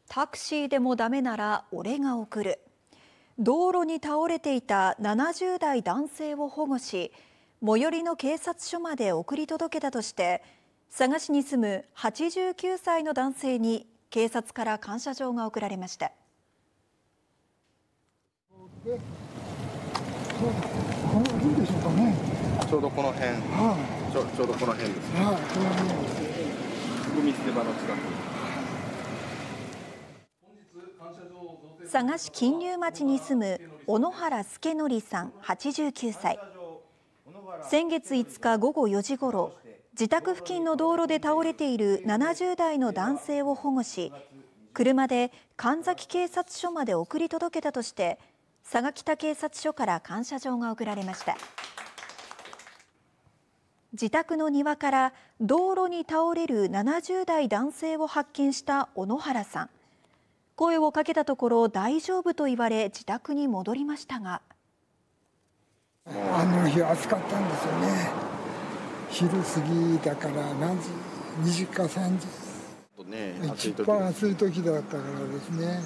タクシーでもダメなら俺が送る。道路に倒れていた70代男性を保護し、最寄りの警察署まで送り届けたとして、佐賀市に住む89歳の男性に警察から感謝状が贈られました。 この辺でしょうかね。 ちょうどこの辺、ちょうどこの辺ですね。 この辺です。 海捨て場の近く。 佐賀市金龍町に住む小野原助則さん89歳。先月5日午後4時ごろ、自宅付近の道路で倒れている70代の男性を保護し、車で神崎警察署まで送り届けたとして、佐賀北警察署から感謝状が贈られました。自宅の庭から道路に倒れる70代男性を発見した小野原さん。声をかけたところ大丈夫と言われ自宅に戻りましたが、 あの日暑かったんですよね。昼過ぎだから何時、2時か3時、一番暑い時だったからですね。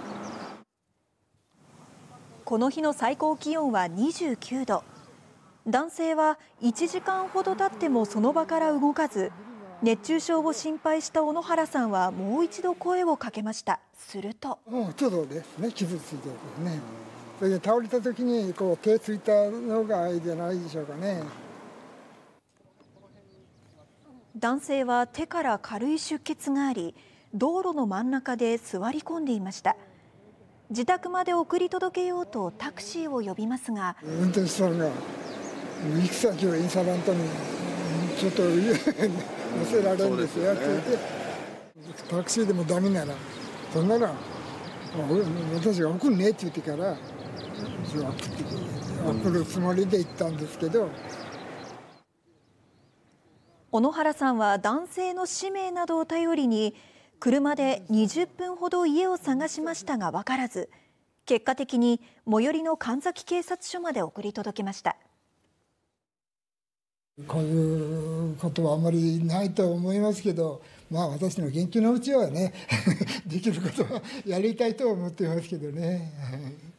この日の最高気温は29度。男性は1時間ほど経ってもその場から動かず、熱中症を心配した小野原さんはもう一度声をかけました。すると、 ちょっとですね、傷ついてるんですね。それで倒れた時に手ついたのがいいじゃないでしょうかね。 男性は手から軽い出血があり、道路の真ん中で座り込んでいました。自宅まで送り届けようとタクシーを呼びますが、 運転手さんが行き先をインサラントにちょっと乗せられるんですよって言って、タクシーでもダメなら、そんなら私が送るねって言ってから送るつもりで行ったんですけど。 小野原さんは男性の氏名などを頼りに車で20分ほど家を探しましたが分からず、結果的に最寄りの神崎警察署まで送り届けました。 こういうことはあまりないと思いますけど、私の元気のうちはねできることはやりたいと思ってますけどね。